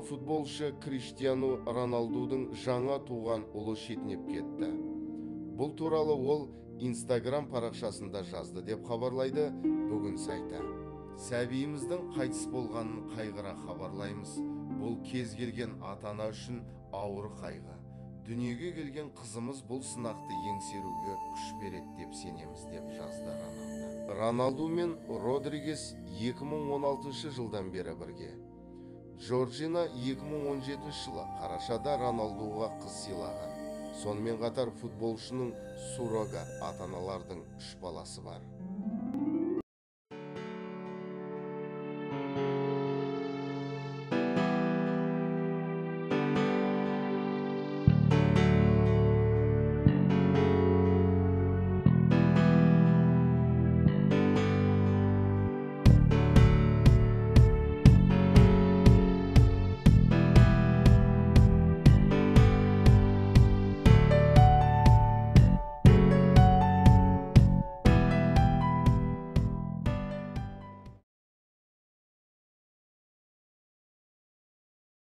футболшы Криштиану Роналдудың жаңа туған ұлы шетінеп кетті. Бұл туралы ол Инстаграм парақшасында жазды деп хабарлайды бүгін сайты. Сәбиіміздің қайтыс болғанын қайғыра хабарлаймыз. Бұл кез келген ата-ана үшін ауыр қайғы. Дүниеге келген қызымыз бұл сынақты еңсеруге күш береді деп сенеміз деп жазды Роналду. Роналду мен Родригес 2016 жылдан бері бірге. Джорджина 2017 жылы қарашада Роналдуға қыз сыйлаған. Сонымен қатар футболшының суррогат ата-аналардың 3 баласы бар.